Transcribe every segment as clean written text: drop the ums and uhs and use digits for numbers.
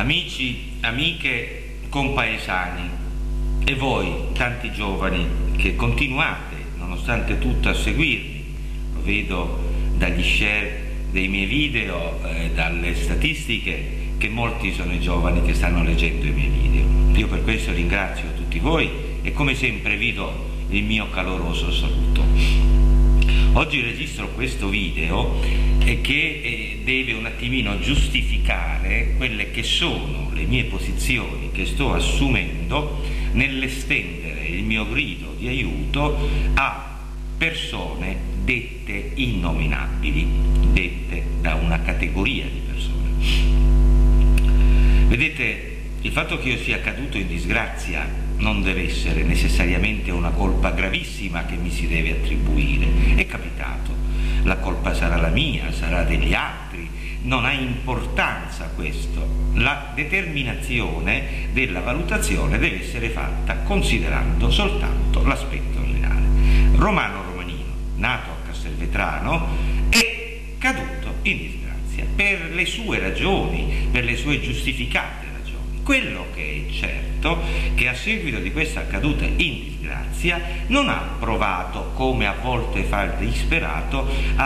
Amici, amiche, compaesani e voi, tanti giovani che continuate, nonostante tutto, a seguirmi, lo vedo dagli share dei miei video, dalle statistiche, che molti sono i giovani che stanno leggendo i miei video. Io per questo ringrazio tutti voi e come sempre vi do il mio caloroso saluto. Oggi registro questo video che deve un attimino giustificare quelle che sono le mie posizioni che sto assumendo nell'estendere il mio grido di aiuto a persone dette innominabili, dette da una categoria di persone. Vedete, il fatto che io sia caduto in disgrazia non deve essere necessariamente una colpa gravissima che mi si deve attribuire. È capitato, la colpa sarà la mia, sarà degli altri, non ha importanza questo. La determinazione della valutazione deve essere fatta considerando soltanto l'aspetto reale. Romano Romanino, nato a Castelvetrano, è caduto in disgrazia per le sue ragioni, per le sue giustificate. Quello che è certo è che a seguito di questa caduta in disgrazia non ha provato, come a volte fa il disperato,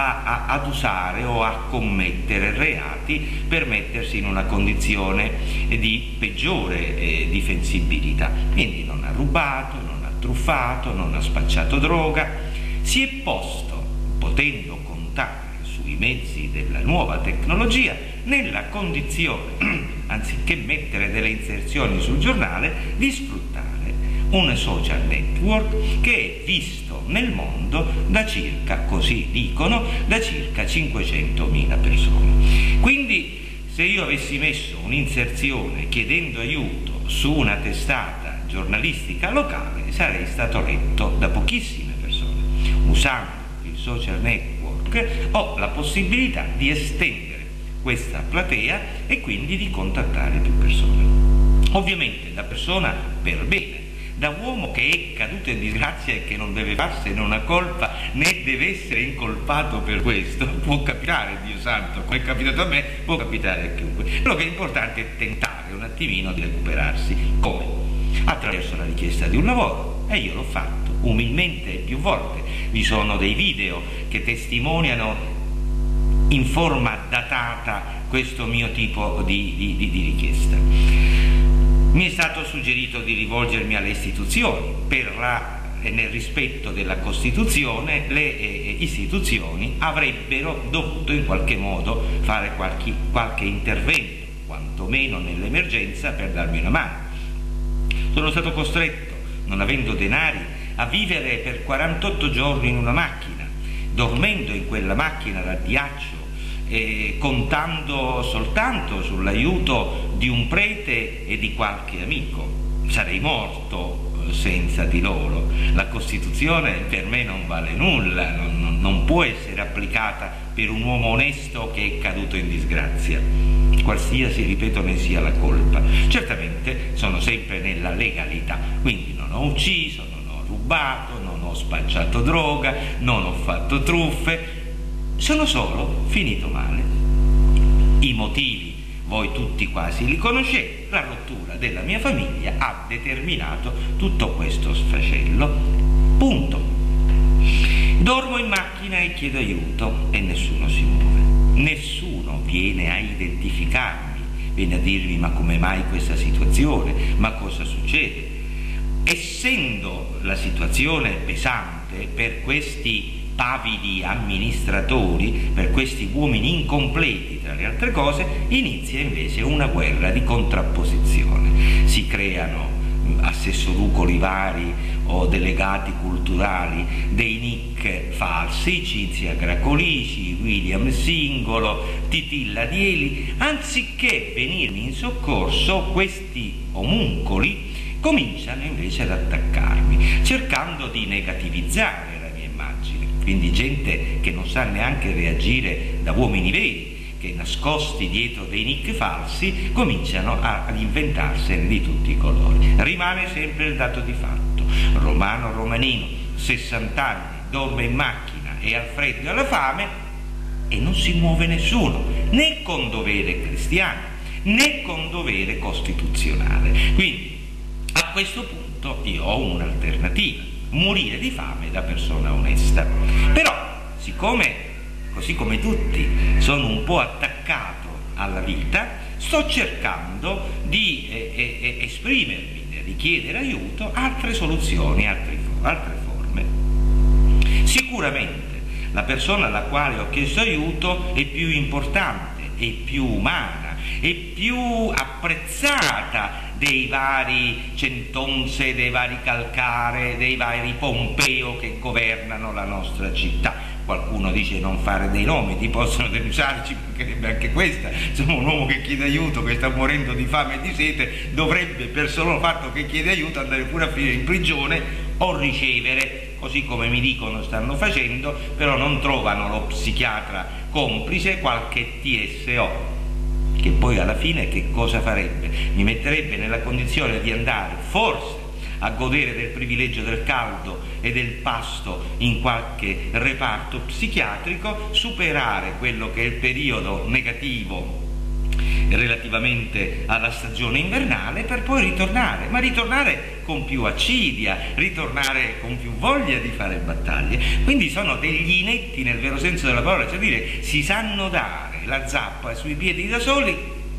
ad usare o a commettere reati per mettersi in una condizione di peggiore difensibilità. Quindi non ha rubato, non ha truffato, non ha spacciato droga, si è posto, potendo contare sui mezzi della nuova tecnologia, nella condizione, anziché mettere delle inserzioni sul giornale, di sfruttare un social network che è visto nel mondo da circa, così dicono, da circa 500.000 persone. Quindi se io avessi messo un'inserzione chiedendo aiuto su una testata giornalistica locale, sarei stato letto da pochissime persone. Usando il social network ho la possibilità di estendere questa platea e quindi di contattare più persone. Ovviamente da persona per bene, da uomo che è caduto in disgrazia e che non deve farsene una colpa né deve essere incolpato per questo. Può capitare, Dio santo, come è capitato a me, può capitare a chiunque. Quello che è importante è tentare un attimino di recuperarsi. Come? Attraverso la richiesta di un lavoro, e io l'ho fatto umilmente più volte. Vi sono dei video che testimoniano in forma datata questo mio tipo di richiesta. Mi è stato suggerito di rivolgermi alle istituzioni nel rispetto della Costituzione. Le istituzioni avrebbero dovuto in qualche modo fare qualche intervento, quantomeno nell'emergenza, per darmi una mano. Sono stato costretto, non avendo denari, a vivere per 48 giorni in una macchina, dormendo in quella macchina da ghiaccio, contando soltanto sull'aiuto di un prete e di qualche amico. Sarei morto senza di loro. La Costituzione per me non vale nulla, non può essere applicata per un uomo onesto che è caduto in disgrazia, qualsiasi, ripeto, ne sia la colpa. Certamente sono sempre nella legalità, quindi non ho ucciso, non ho rubato, non ho spacciato droga, non ho fatto truffe, sono solo finito male. I motivi voi tutti quasi li conoscete. La rottura della mia famiglia ha determinato tutto questo sfracello. Punto. Dormo in macchina e chiedo aiuto e nessuno si muove. Nessuno viene a identificarmi, viene a dirmi: ma come mai questa situazione? Ma cosa succede? Essendo la situazione pesante per questi pavidi amministratori, per questi uomini incompleti, tra le altre cose, inizia invece una guerra di contrapposizione. Si creano assessorucoli vari o delegati culturali, dei nick falsi, Cinzia Gracolici, William Singolo, Titilla Dieli. Anziché venirmi in soccorso, questi omuncoli cominciano invece ad attaccarmi, cercando di negativizzare la mia immagine. Quindi gente che non sa neanche reagire da uomini veri, che nascosti dietro dei nick falsi cominciano ad inventarsene di tutti i colori. Rimane sempre il dato di fatto: Romano Romanino, 60 anni, dorme in macchina, è al freddo e alla fame e non si muove nessuno, né con dovere cristiano, né con dovere costituzionale. Quindi a questo punto io ho un'alternativa: morire di fame da persona onesta. Però, siccome, così come tutti, sono un po' attaccato alla vita, sto cercando di esprimermi, di chiedere aiuto, altre soluzioni, altre forme. Sicuramente la persona alla quale ho chiesto aiuto è più importante, è più umana, è più apprezzata dei vari Centonse, dei vari Calcare, dei vari Pompeo che governano la nostra città. Qualcuno dice non fare dei nomi, ti possono denunciare, ci mancherebbe anche questa. Insomma, un uomo che chiede aiuto, che sta morendo di fame e di sete, dovrebbe, per solo il fatto che chiede aiuto, andare pure a finire in prigione o ricevere, così come mi dicono stanno facendo, però non trovano lo psichiatra complice, qualche TSO, che poi alla fine che cosa farebbe? Mi metterebbe nella condizione di andare forse a godere del privilegio del caldo e del pasto in qualche reparto psichiatrico, superare quello che è il periodo negativo relativamente alla stagione invernale, per poi ritornare, ma ritornare con più accidia, ritornare con più voglia di fare battaglie. Quindi sono degli inetti nel vero senso della parola, cioè dire, si sanno dare la zappa sui piedi da soli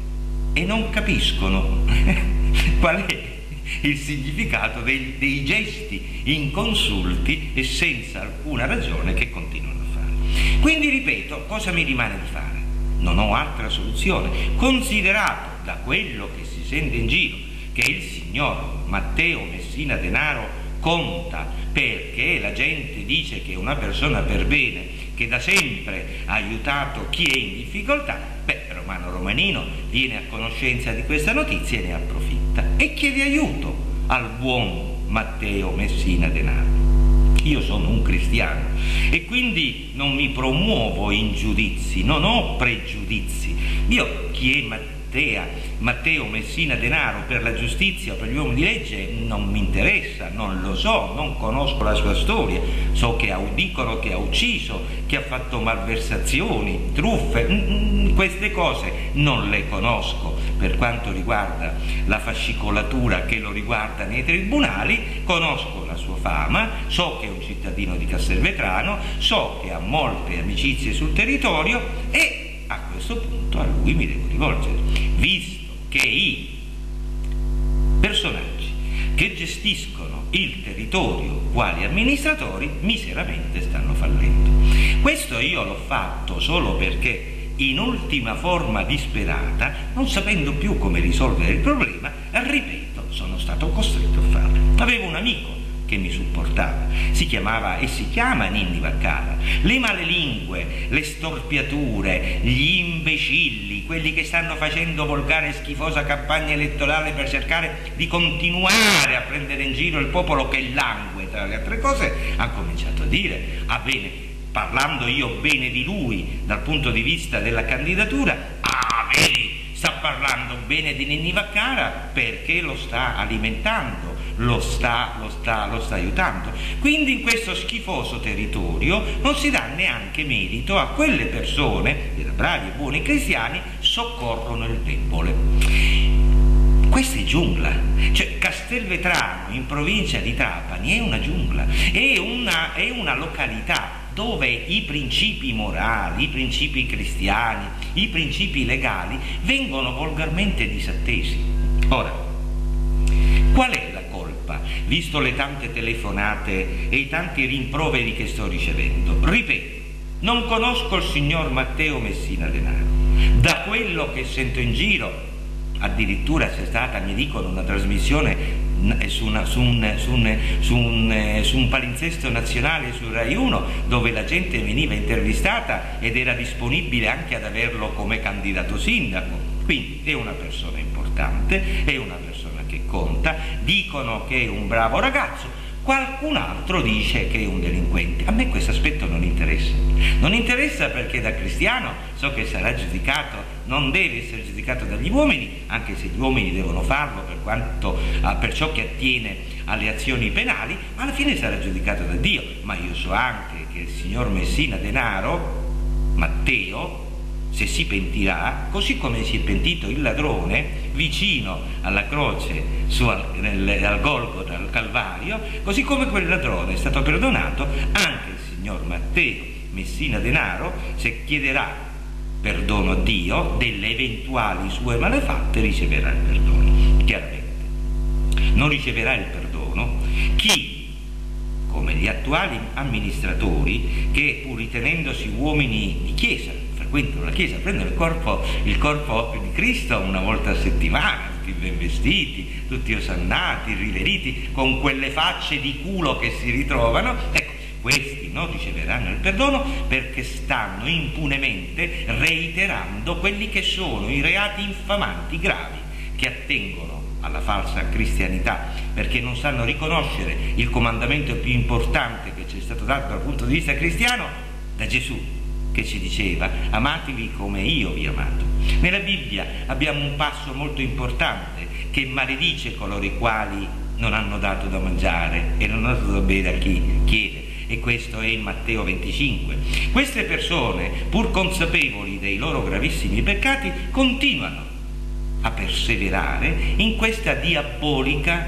e non capiscono qual è il significato dei gesti inconsulti e senza alcuna ragione che continuano a fare. Quindi ripeto, cosa mi rimane di fare? Non ho altra soluzione, considerato da quello che si sente in giro che il signor Matteo Messina Denaro conta perché la gente dice che è una persona per bene, che da sempre ha aiutato chi è in difficoltà. Romano Romanino viene a conoscenza di questa notizia e ne approfitta e chiede aiuto al buon Matteo Messina Denaro. Io sono un cristiano e quindi non mi promuovo in giudizi, non ho pregiudizi. Io, chi è Matteo Messina Denaro per la giustizia o per gli uomini di legge non mi interessa, non lo so, non conosco la sua storia. So che dicono che ha ucciso, che ha fatto malversazioni, truffe, queste cose non le conosco. Per quanto riguarda la fascicolatura che lo riguarda nei tribunali, conosco la sua fama, so che è un cittadino di Castelvetrano, so che ha molte amicizie sul territorio e a questo punto a lui mi devo rivolgere, visto che i personaggi che gestiscono il territorio quali amministratori miseramente stanno fallendo. Questo io l'ho fatto solo perché in ultima forma disperata, non sapendo più come risolvere il problema, ripeto, sono stato costretto a farlo. Avevo un amico che mi supportava, si chiamava e si chiama Ninni Vaccara. Le malelingue, le storpiature, gli imbecilli, quelli che stanno facendo volgare e schifosa campagna elettorale per cercare di continuare a prendere in giro il popolo che langue, tra le altre cose, hanno cominciato a dire, bene, parlando io bene di lui dal punto di vista della candidatura, vedi, sta parlando bene di Ninni Vaccara perché lo sta alimentando, lo sta aiutando. Quindi in questo schifoso territorio non si dà neanche merito a quelle persone che da bravi e buoni cristiani soccorrono il debole. Questa è giungla, cioè Castelvetrano in provincia di Trapani è una giungla, è una località dove i principi morali, i principi cristiani, i principi legali vengono volgarmente disattesi. Ora, qual è la colpa, visto le tante telefonate e i tanti rimproveri che sto ricevendo? Ripeto, non conosco il signor Matteo Messina Denaro. Da quello che sento in giro, addirittura c'è stata, mi dicono, una trasmissione su un palinsesto nazionale su Rai 1 dove la gente veniva intervistata ed era disponibile anche ad averlo come candidato sindaco. Quindi è una persona importante, è una persona che conta, dicono che è un bravo ragazzo, qualcun altro dice che è un delinquente. A me questo aspetto non interessa. Non interessa perché da cristiano so che sarà giudicato, non deve essere giudicato dagli uomini, anche se gli uomini devono farlo per ciò che attiene alle azioni penali, ma alla fine sarà giudicato da Dio. Ma io so anche che il signor Messina Denaro, Matteo, se si pentirà, così come si è pentito il ladrone vicino alla croce al Golgota, al Calvario, così come quel ladrone è stato perdonato, anche il signor Matteo Messina Denaro, se chiederà perdono a Dio delle eventuali sue malefatte, riceverà il perdono. Chiaramente non riceverà il perdono chi, come gli attuali amministratori, che pur ritenendosi uomini di chiesa, frequentano la chiesa, prendono il corpo di Cristo una volta a settimana, tutti ben vestiti, tutti osannati, riveriti, con quelle facce di culo che si ritrovano, ecco, questi non riceveranno il perdono perché stanno impunemente reiterando quelli che sono i reati infamanti, gravi, che attengono alla falsa cristianità, perché non sanno riconoscere il comandamento più importante che ci è stato dato dal punto di vista cristiano da Gesù, che ci diceva: amatevi come io vi ho amato. Nella Bibbia abbiamo un passo molto importante che maledice coloro i quali non hanno dato da mangiare e non hanno dato da bere a chi chiede, e questo è in Matteo 25. Queste persone, pur consapevoli dei loro gravissimi peccati, continuano a perseverare in questa diabolica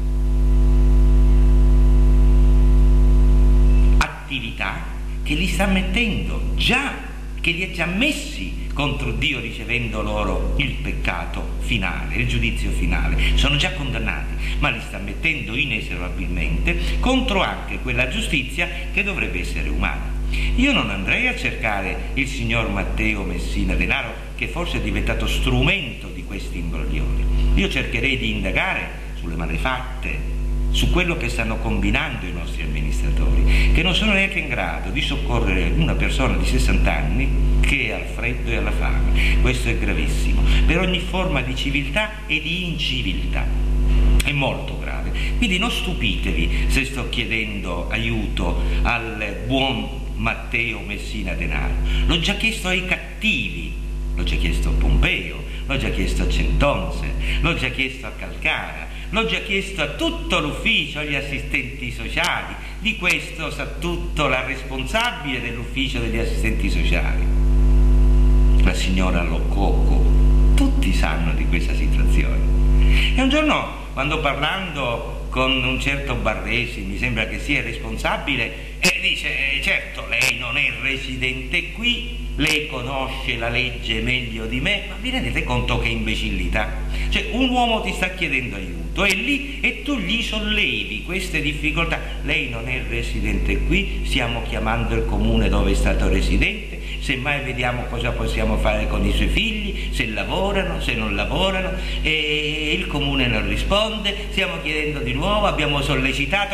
attività che li sta mettendo che li ha già messi contro Dio, ricevendo loro il peccato finale, il giudizio finale. Sono già condannati, ma li sta mettendo inesorabilmente contro anche quella giustizia che dovrebbe essere umana. Io non andrei a cercare il signor Matteo Messina Denaro, che forse è diventato strumento di questi imbroglioni. Io cercherei di indagare sulle malefatte, su quello che stanno combinando i nostri amministratori, che non sono neanche in grado di soccorrere una persona di 60 anni che è al freddo e alla fame. Questo è gravissimo per ogni forma di civiltà e di inciviltà, è molto grave. Quindi non stupitevi se sto chiedendo aiuto al buon Matteo Messina Denaro. L'ho già chiesto ai cattivi, l'ho già chiesto a Pompeo, l'ho già chiesto a Centonse, l'ho già chiesto a Calcara, l'ho già chiesto a tutto l'ufficio, agli assistenti sociali. Di questo sa tutto la responsabile dell'ufficio degli assistenti sociali, la signora Loccocco. Tutti sanno di questa situazione. E un giorno, quando parlando con un certo Barresi, mi sembra che sia responsabile, e dice: certo, lei non è residente qui, lei conosce la legge meglio di me. Ma vi rendete conto che imbecillità? Cioè, un uomo ti sta chiedendo aiuto, è lì e tu gli sollevi queste difficoltà. Lei non è residente qui, stiamo chiamando il comune dove è stato residente, semmai vediamo cosa possiamo fare con i suoi figli, se lavorano, se non lavorano, e il comune non risponde, stiamo chiedendo di nuovo, abbiamo sollecitato.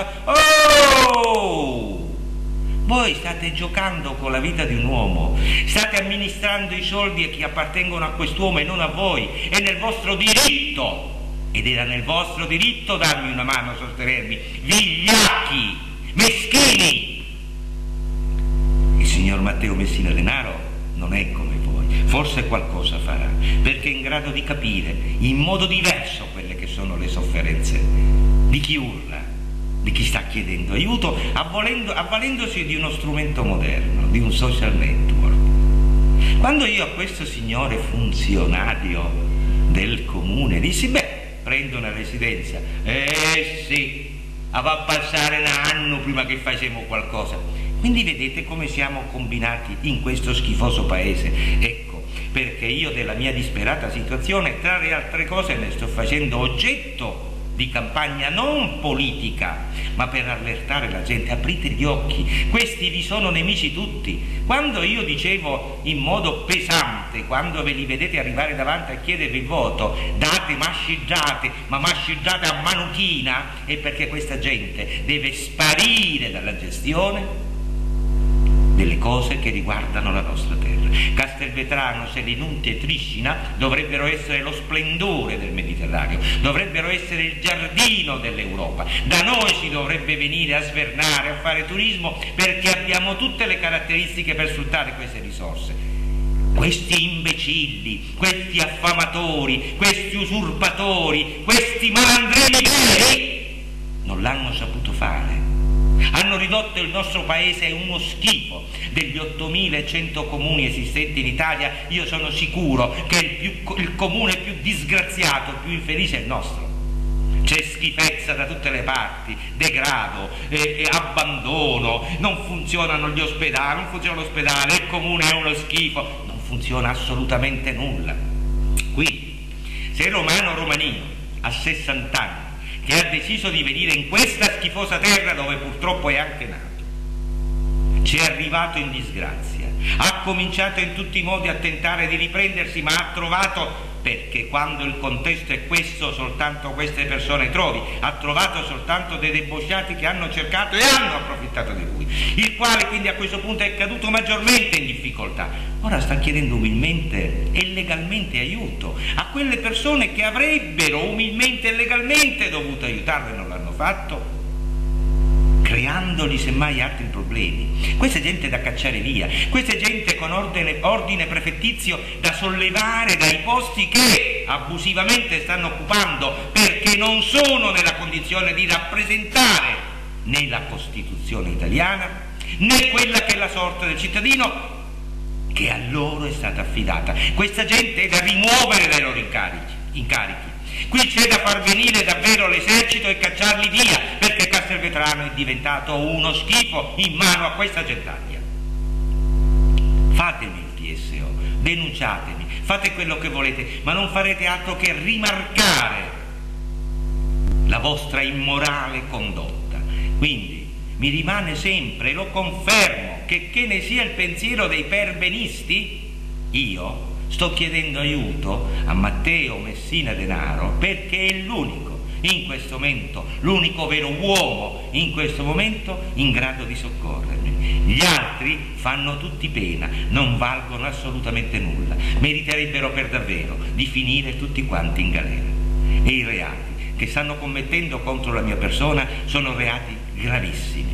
Oh! Voi state giocando con la vita di un uomo, state amministrando i soldi che appartengono a quest'uomo e non a voi, è nel vostro diritto, ed era nel vostro diritto darmi una mano a sostenermi, vigliacchi, meschini. Il signor Matteo Messina Denaro non è come voi, forse qualcosa farà, perché è in grado di capire in modo diverso quelle che sono le sofferenze di chi urla, di chi sta chiedendo aiuto, avvalendosi di uno strumento moderno, di un social network. Quando io a questo signore funzionario del comune dissi: beh, prendo una residenza, sì, va a passare un anno prima che facciamo qualcosa. Quindi vedete come siamo combinati in questo schifoso paese. Ecco perché io della mia disperata situazione, tra le altre cose, ne sto facendo oggetto di campagna non politica, ma per allertare la gente. Aprite gli occhi, questi vi sono nemici tutti. Quando io dicevo in modo pesante, quando ve li vedete arrivare davanti a chiedervi il voto, date masciggiate, ma masciggiate a manutina, è perché questa gente deve sparire dalla gestione delle cose che riguardano la nostra terra. Castelvetrano, Selinunte e Triscina dovrebbero essere lo splendore del Mediterraneo, dovrebbero essere il giardino dell'Europa. Da noi si dovrebbe venire a svernare, a fare turismo, perché abbiamo tutte le caratteristiche per sfruttare queste risorse. Questi imbecilli, questi affamatori, questi usurpatori, questi malandrini veri non l'hanno saputo fare. Hanno ridotto il nostro paese a uno schifo. Degli 8.100 comuni esistenti in Italia, io sono sicuro che il comune più disgraziato, più infelice è il nostro. C'è schifezza da tutte le parti, degrado, abbandono, non funzionano gli ospedali, non funziona l'ospedale, il comune è uno schifo, non funziona assolutamente nulla. Quindi, se Romano Romanino ha 60 anni, che ha deciso di venire in questa schifosa terra dove purtroppo è anche nato, ci è arrivato in disgrazia, ha cominciato in tutti i modi a tentare di riprendersi, ma ha trovato, perché quando il contesto è questo soltanto queste persone trovi, ha trovato soltanto dei debosciati che hanno cercato e hanno approfittato di lui, il quale quindi a questo punto è caduto maggiormente in difficoltà. Ora sta chiedendo umilmente e legalmente aiuto a quelle persone che avrebbero umilmente e legalmente dovuto aiutarlo e non l'hanno fatto, creandogli semmai altri problemi. Questa è gente da cacciare via, questa è gente con ordine prefettizio da sollevare dai posti che abusivamente stanno occupando, perché non sono nella condizione di rappresentare né la Costituzione italiana né quella che è la sorte del cittadino che a loro è stata affidata. Questa gente è da rimuovere dai loro incarichi. Qui c'è da far venire davvero l'esercito e cacciarli via, perché Castelvetrano è diventato uno schifo in mano a questa gentaglia. Fatemi il TSO, denunciatemi, fate quello che volete, ma non farete altro che rimarcare la vostra immorale condotta. Quindi mi rimane sempre, lo confermo, che ne sia il pensiero dei perbenisti, io sto chiedendo aiuto a Matteo Messina Denaro perché è l'unico in questo momento, l'unico vero uomo in questo momento in grado di soccorrermi. Gli altri fanno tutti pena, non valgono assolutamente nulla, meriterebbero per davvero di finire tutti quanti in galera. E i reati che stanno commettendo contro la mia persona sono reati gravissimi.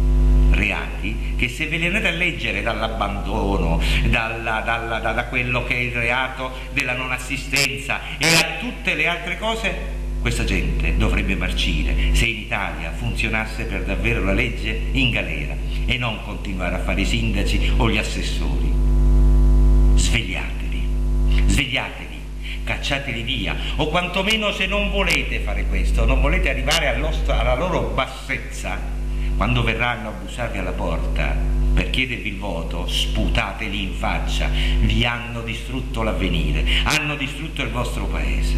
Reati che, se ve li andate a leggere dall'abbandono, da quello che è il reato della non assistenza e a tutte le altre cose, questa gente dovrebbe marcire, se in Italia funzionasse per davvero la legge, in galera, e non continuare a fare i sindaci o gli assessori. Svegliatevi, svegliatevi, cacciateli via, o quantomeno, se non volete fare questo, non volete arrivare alla loro bassezza, quando verranno a bussarvi alla porta per chiedervi il voto, sputateli in faccia. Vi hanno distrutto l'avvenire, hanno distrutto il vostro paese.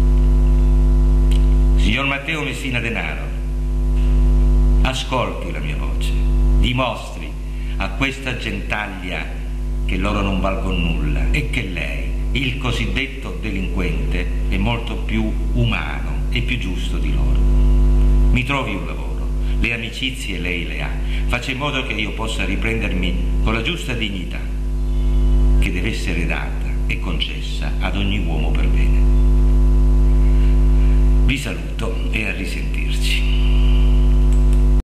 Signor Matteo Messina Denaro, ascolti la mia voce, dimostri a questa gentaglia che loro non valgono nulla e che lei, il cosiddetto delinquente, è molto più umano e più giusto di loro. Mi trovi un lavoro. Le amicizie lei le ha, faccia in modo che io possa riprendermi con la giusta dignità che deve essere data e concessa ad ogni uomo per bene.